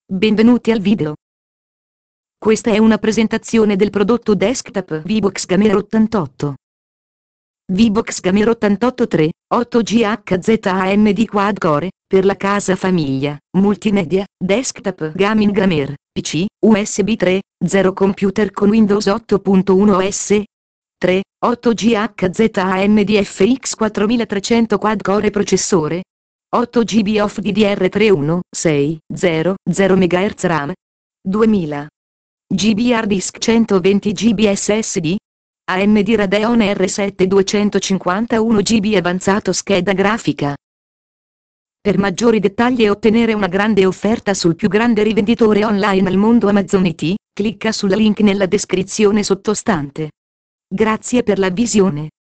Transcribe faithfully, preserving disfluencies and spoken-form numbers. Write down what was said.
Benvenuti al video. Questa è una presentazione del prodotto desktop Vivox Gamer ottantotto. Vivox Gamer ottantotto tre, otto G H Z A M D quad core, per la casa famiglia, multimedia, desktop gaming gamer, P C, U S B tre, zero computer con Windows otto punto uno O S. tre, otto G H Z A M D F X quattromilatrecento quad core processore. otto giga of D D R tre uno sei zero zero megahertz RAM. duemila giga hard disk centoventi giga S S D. A M D Radeon R sette duecentocinquantuno giga avanzato scheda grafica. Per maggiori dettagli e ottenere una grande offerta sul più grande rivenditore online al mondo Amazon I T, clicca sul link nella descrizione sottostante. Grazie per la visione.